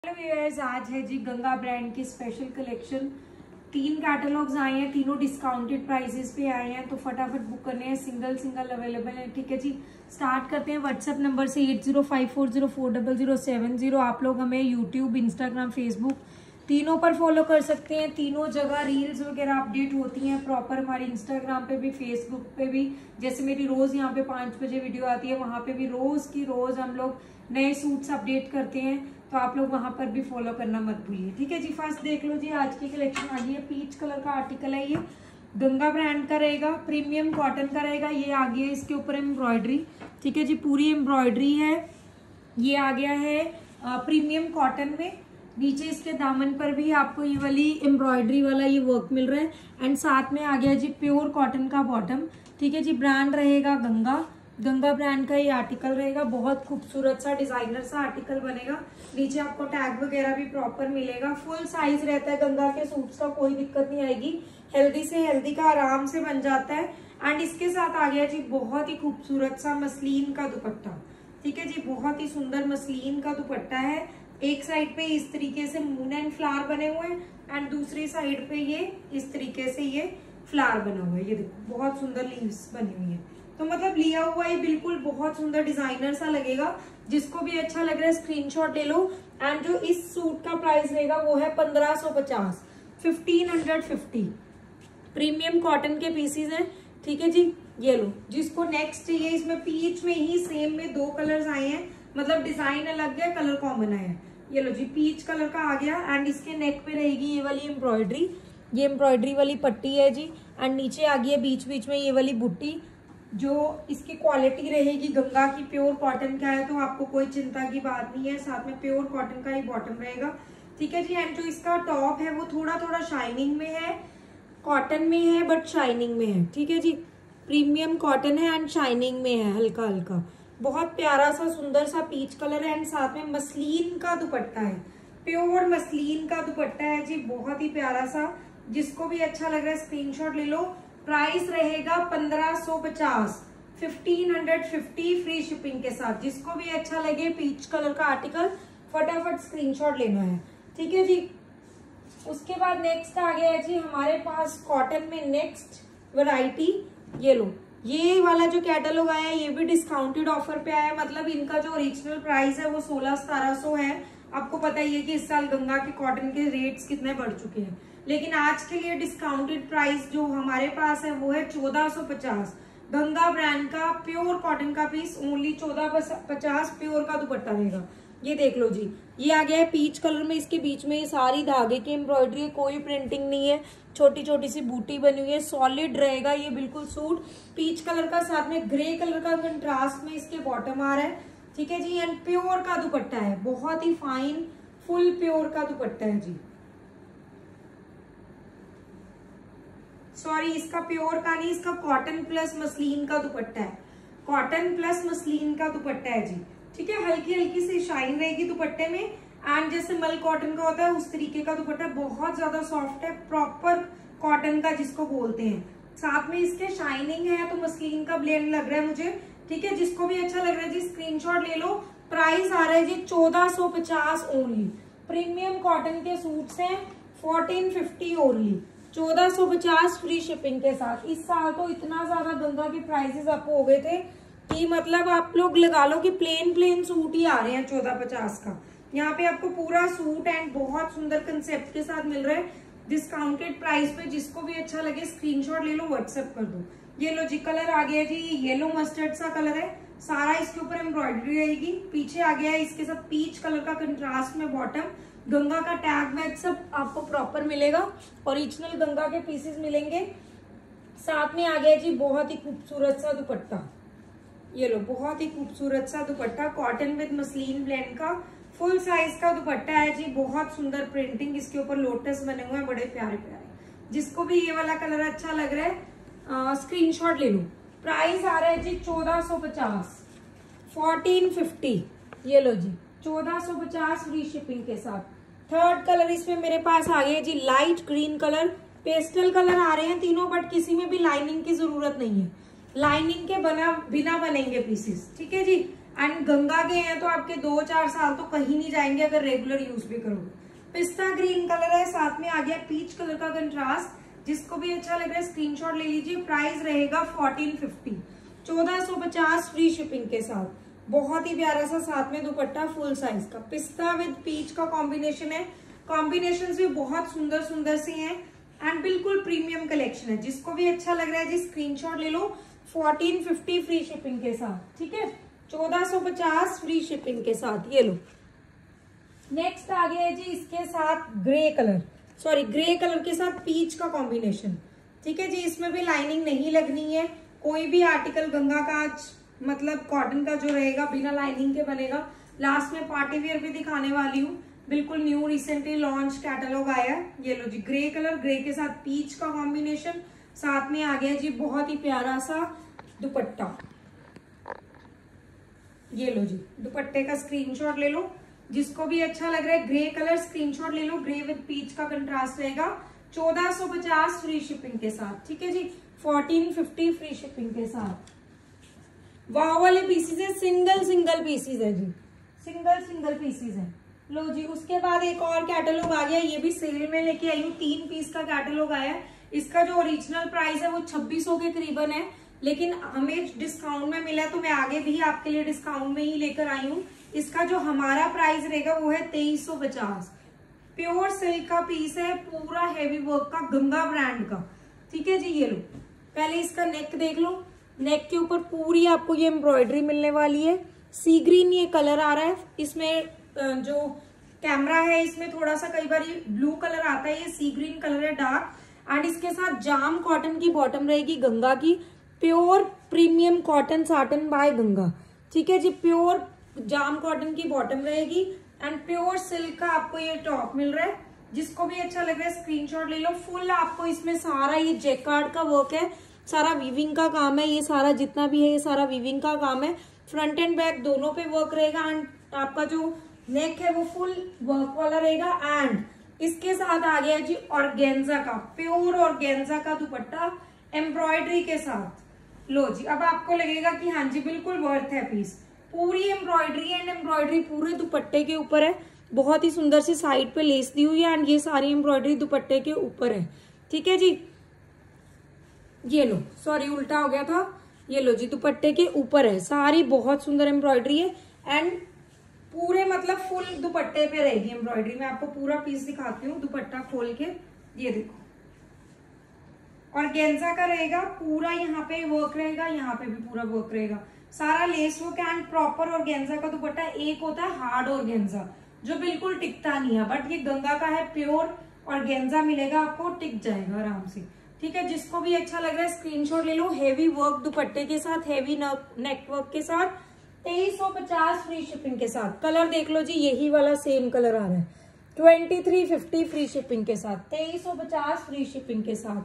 Hello viewers, आज है जी गंगा ब्रांड की स्पेशल कलेक्शन। 3 कैटलॉग्स आए हैं, तीनों डिस्काउंटेड प्राइसेस पे आए हैं, तो फटाफट बुक करने हैं। सिंगल अवेलेबल है, ठीक है जी। स्टार्ट करते हैं व्हाट्सएप नंबर से 8054040070। आप लोग हमें यूट्यूब, इंस्टाग्राम, फेसबुक तीनों पर फॉलो कर सकते हैं। तीनों जगह रील्स वगैरह अपडेट होती हैं प्रॉपर, हमारी इंस्टाग्राम पे भी, फेसबुक पे भी। जैसे मेरी रोज यहाँ पे 5 बजे वीडियो आती है, वहां पे भी रोज की रोज हम लोग नए सूट्स अपडेट करते हैं, तो आप लोग वहां पर भी फॉलो करना मत भूलिए, ठीक है जी। फर्स्ट देख लो जी, आज की कलेक्शन आ गई है। पीच कलर का आर्टिकल है, ये गंगा ब्रांड का रहेगा, प्रीमियम कॉटन का रहेगा। ये आ गया इसके ऊपर एम्ब्रॉयडरी, ठीक है जी, पूरी एम्ब्रॉयडरी है। ये आ गया है प्रीमियम कॉटन में। नीचे इसके दामन पर भी आपको ये वाली एम्ब्रॉयडरी वाला ये वर्क मिल रहा है, एंड साथ में आ गया जी प्योर कॉटन का बॉटम, ठीक है जी। ब्रांड रहेगा गंगा ब्रांड का ये आर्टिकल रहेगा। बहुत खूबसूरत सा डिजाइनर सा आर्टिकल बनेगा। नीचे आपको टैग वगैरह भी प्रॉपर मिलेगा। फुल साइज रहता है गंगा के सूट्स का, कोई दिक्कत नहीं आएगी। हेल्दी से हेल्दी का आराम से बन जाता है। एंड इसके साथ आ गया जी बहुत ही खूबसूरत सा मसलिन का दुपट्टा, ठीक है जी। बहुत ही सुंदर मसलिन का दुपट्टा है। एक साइड पे इस तरीके से मून एंड फ्लावर बने हुए हैं, एंड दूसरी साइड पे ये इस तरीके से ये फ्लावर बना हुआ है। ये देखो बहुत सुंदर लीव्स बनी हुई है, तो मतलब लिया हुआ ये बिल्कुल बहुत सुंदर डिजाइनर सा लगेगा। जिसको भी अच्छा लग रहा है स्क्रीनशॉट ले लो। एंड जो इस सूट का प्राइस रहेगा वो है 1550, 1550। प्रीमियम कॉटन के पीसीज हैं, ठीक है जी। ये लो, जिसको नेक्स्ट चाहिए, इसमें पीच में ही सेम में 2 कलर्स आए हैं, मतलब डिजाइन अलग है, कलर कॉमन आया है। ये लो जी, पीच कलर का आ गया। एंड इसके नेक पे रहेगी ये वाली एम्ब्रॉयडरी, ये एम्ब्रॉयडरी वाली पट्टी है जी। एंड नीचे आ गई है बीच बीच में ये वाली बुट्टी। जो इसकी क्वालिटी रहेगी गंगा की, प्योर कॉटन का है, तो आपको कोई चिंता की बात नहीं है। साथ में प्योर कॉटन का ही बॉटम रहेगा, ठीक है जी। एंड जो इसका टॉप है वो थोड़ा थोड़ा शाइनिंग में है, कॉटन में है बट शाइनिंग में है, ठीक है जी। प्रीमियम कॉटन है एंड शाइनिंग में है, हल्का हल्का। बहुत प्यारा सा सुंदर सा पीच कलर है। एंड साथ में मसलिन का दुपट्टा है, प्योर मसलिन का दुपट्टा है जी, बहुत ही प्यारा सा। जिसको भी अच्छा लग रहा है स्क्रीनशॉट ले लो। प्राइस रहेगा 1550, 1550 फ्री शिपिंग के साथ। जिसको भी अच्छा लगे पीच कलर का आर्टिकल, फटाफट स्क्रीनशॉट लेना है, ठीक है जी। उसके बाद नेक्स्ट आ गया है जी हमारे पास कॉटन में नेक्स्ट वैरायटी। ये लो, ये वाला जो कैटलॉग आया है ये भी डिस्काउंटेड ऑफर पे आया है। मतलब इनका जो ओरिजिनल प्राइस है वो 1600-1700 है। आपको पता ही है कि इस साल गंगा के कॉटन के रेट्स कितने बढ़ चुके हैं, लेकिन आज के लिए डिस्काउंटेड प्राइस जो हमारे पास है वो है 1450। गंगा ब्रांड का प्योर कॉटन का पीस ओनली 1450, प्योर का दुपट्टा रहेगा। ये देख लो जी, ये आ गया है पीच कलर में। इसके बीच में ये सारी धागे की एम्ब्रॉयडरी है, कोई प्रिंटिंग नहीं है, छोटी छोटी सी बूटी बनी हुई है। सॉलिड रहेगा ये बिल्कुल सूट। पीच कलर का साथ में ग्रे कलर का कंट्रास्ट में इसके बॉटम आ रहा है, ठीक है जी। एंड प्योर का दुपट्टा है, बहुत ही फाइन फुल प्योर का दुपट्टा है जी। सॉरी, इसका प्योर का नहीं, इसका कॉटन प्लस मसलिन का दुपट्टा है। कॉटन प्लस मसलिन का दुपट्टा है जी, ठीक है। हल्की हल्की सी शाइन रहेगी दुपट्टे में। एंड जैसे मल कॉटन का होता है उस तरीके का दुपट्टा, बहुत ज्यादा सॉफ्ट है, प्रॉपर कॉटन का जिसको बोलते हैं। साथ में इसके शाइनिंग है, तो मसलिन का ब्लेंड लग रहा है मुझे, ठीक है। जिसको भी अच्छा लग रहा है जी स्क्रीनशॉट ले लो। प्राइस आ रहा है जी 1450 ओनली। प्रीमियम कॉटन के सूट्स हैं, 1450 ओनली, 1450 फ्री शिपिंग के साथ। इस साल तो इतना ज्यादा गंगा के प्राइसेस आपको हो गए थे कि मतलब आप लोग लगा लो कि प्लेन सूट ही आ रहे हैं 1450 का। यहाँ पे आपको पूरा सूट एंड बहुत सुंदर कंसेप्ट के साथ मिल रहा है डिस्काउंटेड प्राइस पे। जिसको भी अच्छा लगे स्क्रीनशॉट ले लो, व्हाट्सएप कर दो। ये लो जी, कलर आ गया जी, येलो मस्टर्ड सा कलर है, सारा इसके ऊपर एम्ब्रॉयडरी रहेगी। पीछे आ गया है इसके साथ पीच कलर का कंट्रास्ट में बॉटम। गंगा का टैग वैग सब आपको प्रॉपर मिलेगा, ओरिजिनल गंगा के पीसेस मिलेंगे। साथ में आ गया जी बहुत ही खूबसूरत सा दुपट्टा। ये लो, बहुत ही खूबसूरत सा dupatta, cotton with muslin blend का फुल साइज का दुपट्टा है जी। बहुत सुंदर प्रिंटिंग इसके ऊपर लोटस बने हुए हैं, बड़े प्यारे प्यारे। जिसको भी ये वाला कलर अच्छा लग रहा है स्क्रीनशॉट ले लो। प्राइस आ रहा है जी 1450, 1450। ये लो जी, 1450 फ्री शिपिंग के साथ। थर्ड कलर इसमें मेरे पास आ गया जी light green colour. Pastel colour आ रहे हैं तीनों, बट किसी में भी लाइनिंग की जरूरत नहीं है। लाइनिंग के बिना बनेंगे पीसेस, ठीक है जी। एंड गंगा के हैं तो आपके 2-4 साल तो कहीं नहीं जाएंगे अगर रेगुलर यूज भी करोगे। पिस्ता ग्रीन कलर है, साथ में आ गया पीच कलर का कंट्रास्ट। जिसको भी अच्छा लग रहा है स्क्रीनशॉट ले लीजिए। प्राइस रहेगा 1450, 1450 फ्री शिपिंग के साथ। बहुत ही प्यारा सा साथ में दुपट्टा फुल साइज का, पिस्ता विद पीच का कॉम्बिनेशन है। कॉम्बिनेशन भी बहुत सुंदर सुंदर से हैं एंड बिल्कुल प्रीमियम कलेक्शन है। जिसको भी अच्छा लग रहा है जी स्क्रीनशॉट ले लो। 1450 फ्री शिपिंग के साथ, ठीक है, 1450 फ्री शिपिंग के साथ। ये लो, नेक्स्ट आ गया है जी इसके साथ grey colour, sorry grey colour के साथ पीच का कॉम्बिनेशन, ठीक है जी। इसमें भी लाइनिंग नहीं लगनी है। कोई भी आर्टिकल गंगा का आज मतलब कॉटन का जो रहेगा बिना लाइनिंग के बनेगा। लास्ट में पार्टी वेयर भी दिखाने वाली हूँ, बिल्कुल न्यू रिसेंटली लॉन्च कैटलॉग आया है। ये लो जी ग्रे कलर, ग्रे के साथ पीच का कॉम्बिनेशन, साथ में आ गया जी बहुत ही प्यारा सा दुपट्टा। ये लो जी दुपट्टे का स्क्रीनशॉट ले लो। जिसको भी अच्छा लग रहा है ग्रे कलर स्क्रीनशॉट ले लो। ग्रे विद पीच का कंट्रास्ट रहेगा। 1450 फ्री शिपिंग के साथ, ठीक है जी। 1450 फ्री शिपिंग के साथ। वाव वाले पीसीज है, सिंगल सिंगल पीसीज है जी, सिंगल सिंगल पीसीज है। लो जी उसके बाद एक और कैटलॉग आ गया, ये भी सेल में लेके आई हूँ। 3 पीस का कैटलॉग आया है। इसका जो ओरिजिनल प्राइस है वो 2600 के करीबन है, लेकिन हमें डिस्काउंट में मिला तो मैं आगे भी आपके लिए डिस्काउंट में ही लेकर आई हूँ। इसका जो हमारा प्राइस रहेगा वो है 2350। प्योर सिल्क का पीस है, पूरा हेवी वर्क का, गंगा ब्रांड का, ठीक है जी। ये लो, पहले इसका नेक देख लो। नेक के ऊपर पूरी आपको ये एम्ब्रॉयडरी मिलने वाली है। सी ग्रीन ये कलर आ रहा है। इसमें जो कैमरा है इसमें थोड़ा सा कई बार ब्लू कलर आता है, ये सी ग्रीन कलर है डार्क। एंड इसके साथ जाम कॉटन की बॉटम रहेगी गंगा की, pure premium cotton satin by Ganga, ठीक है जी। प्योर जाम कॉटन की बॉटम रहेगी एंड प्योर सिल्क का आपको ये टॉप मिल रहा है। जिसको भी अच्छा लग रहा है स्क्रीनशॉट ले लो। फुल आपको इसमें सारा ये जैकार्ड का वर्क है, सारा वीविंग का काम है। ये सारा जितना भी है ये सारा वीविंग का काम है। फ्रंट एंड बैक दोनों पे वर्क रहेगा एंड आपका जो नेक है वो फुल वर्क वाला रहेगा। एंड इसके साथ आ गया जी ऑर्गेन्जा का, प्योर ऑर्गेन्जा का दुपट्टा एम्ब्रॉयडरी के साथ। लो जी अब आपको लगेगा कि हाँ जी बिल्कुल वर्थ है पीस। पूरी एम्ब्रॉयडरी एंड एम्ब्रॉयडरी पूरे दुपट्टे के ऊपर है। बहुत ही सुंदर सी साइड पे लेस दी हुई है एंड ये सारी एम्ब्रॉयडरी दुपट्टे के ऊपर है, ठीक है जी। ये लो, सॉरी उल्टा हो गया था। ये लो जी दुपट्टे के ऊपर है, सारी बहुत सुंदर एम्ब्रॉयडरी है एंड पूरे मतलब फुल दुपट्टे पे रहेगी एम्ब्रॉयडरी। मैं आपको पूरा पीस दिखाती हूँ दुपट्टा खोल के। ये देखो ऑर्गेन्जा का रहेगा, पूरा यहाँ पे वर्क रहेगा, यहाँ पे भी पूरा वर्क रहेगा, सारा lace work and proper organza का दुपट्टा। एक होता है हार्ड ऑर्गेन्जा जो बिल्कुल टिकता नहीं है, बट ये गंगा का है, प्योर ऑर्गेन्जा मिलेगा आपको, टिक जाएगा आराम से, ठीक है। जिसको भी अच्छा लग रहा है स्क्रीनशॉट ले लो। हेवी वर्क दुपट्टे के साथ, हेवी नेक वर्क के साथ, 2350 फ्री शिपिंग के साथ। कलर देख लो जी, यही वाला सेम कलर आ रहा है। 2350 फ्री शिपिंग के साथ, 2350 फ्री शिपिंग के साथ।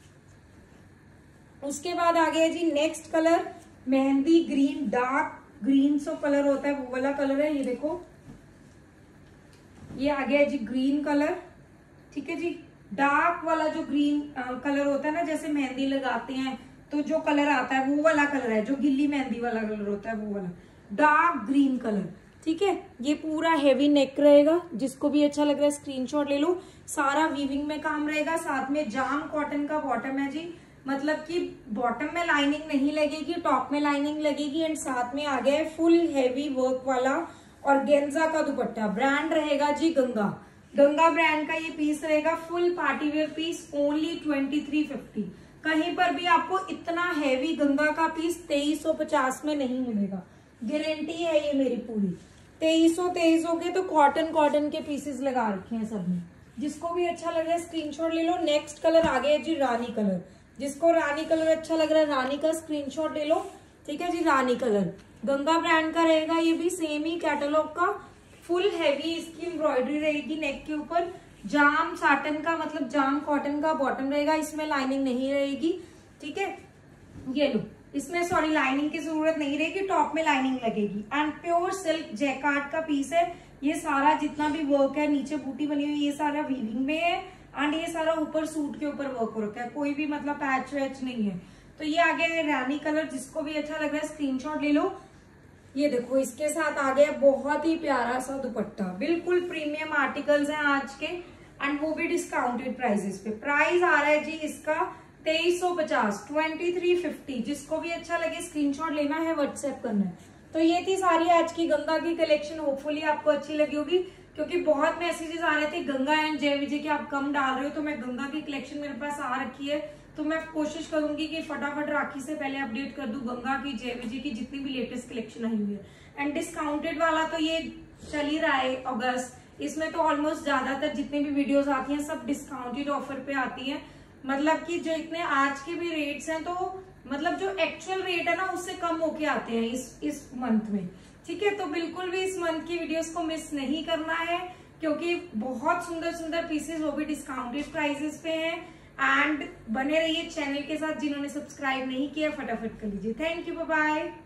उसके बाद आ गया जी next colour, mehndi green, dark green सो कलर होता है वो वाला कलर है। ये देखो ये आ गया जी ग्रीन कलर, ठीक है जी। डार्क वाला जो ग्रीन कलर होता है ना, जैसे मेहंदी लगाते हैं तो जो कलर आता है वो वाला कलर है, जो गिल्ली मेहंदी वाला कलर होता है वो वाला डार्क ग्रीन कलर, ठीक है। ये पूरा हेवी नेक रहेगा। जिसको भी अच्छा लग रहा है स्क्रीनशॉट ले लो। सारा वीविंग में काम रहेगा, साथ में जाम कॉटन का बॉटम है जी, मतलब कि बॉटम में लाइनिंग नहीं लगेगी, टॉप में लाइनिंग लगेगी एंड साथ में आ गया है फुल हेवी वर्क वाला ऑर्गेन्जा का दुपट्टा। ब्रांड रहेगा जी गंगा, गंगा ब्रांड का ये पीस रहेगा। Full party wear piece, only 2350। कहीं पर भी आपको इतना हेवी गंगा का पीस 2350 में नहीं मिलेगा, गारंटी है ये मेरी पूरी। 2300 के तो कॉटन के पीसेस लगा रखे हैं सब में। जिसको भी अच्छा लग रहा है स्क्रीनशॉट ले लो। नेक्स्ट कलर आ गया जी रानी कलर। जिसको रानी कलर अच्छा लग रहा है रानी का स्क्रीनशॉट ले लो, ठीक है जी। रानी कलर गंगा ब्रांड का रहेगा, ये भी सेम ही कैटलॉग का। फुल हैवी इसकी एम्ब्रॉयडरी रहेगी नेक के ऊपर। जाम साटन का मतलब जाम कॉटन का बॉटम रहेगा, इसमें लाइनिंग नहीं रहेगी, ठीक है। ये लो, इसमें सॉरी लाइनिंग की जरूरत नहीं रहेगी, टॉप में लाइनिंग लगेगी एंड प्योर सिल्क जैकार्ड का पीस है। ये सारा जितना भी वर्क है, नीचे बूटी बनी हुई, ये सारा वीविंग में है एंड ये सारा ऊपर सूट के ऊपर वर्क हो रखा है, कोई भी मतलब पैच वैच नहीं है। तो ये आ गया है रानी कलर। जिसको भी अच्छा लग रहा है स्क्रीनशॉट ले लो। ये देखो इसके साथ आ गया बहुत ही प्यारा सा दुपट्टा, बिल्कुल प्रीमियम आर्टिकल्स हैं आज के, एंड वो भी डिस्काउंटेड प्राइसेस पे। प्राइस आ रहा है जी इसका 2350, 2350। जिसको भी अच्छा लगे स्क्रीनशॉट लेना है, व्हाट्सएप करना है। तो ये थी सारी आज की गंगा की कलेक्शन, होपफुली आपको अच्छी लगी होगी, क्योंकि बहुत मैसेजेस आ रहे थे गंगा एंड जय विजय के आप कम डाल रहे हो, तो मैं गंगा की कलेक्शन मेरे पास आ रखी है, तो मैं कोशिश करूंगी कि फटाफट राखी से पहले अपडेट कर दूं गंगा की, जय विजय की जितनी भी लेटेस्ट कलेक्शन आई हुई है। एंड डिस्काउंटेड वाला तो ये चल ही रहा है अगस्त, इसमें तो ऑलमोस्ट ज्यादातर जितनी भी वीडियोस आती हैं सब डिस्काउंटेड ऑफर पे आती हैं। मतलब कि जो इतने आज के भी रेट्स हैं, तो मतलब जो एक्चुअल रेट है ना उससे कम होके आते हैं इस मंथ में। ठीक है, तो बिल्कुल भी इस मंथ की वीडियोस को मिस नहीं करना है, क्योंकि बहुत सुंदर सुंदर पीसेस वो भी डिस्काउंटेड प्राइसेस पे हैं। एंड बने रहिए चैनल के साथ, जिन्होंने सब्सक्राइब नहीं किया फटाफट कर लीजिए। Thank you, bye bye.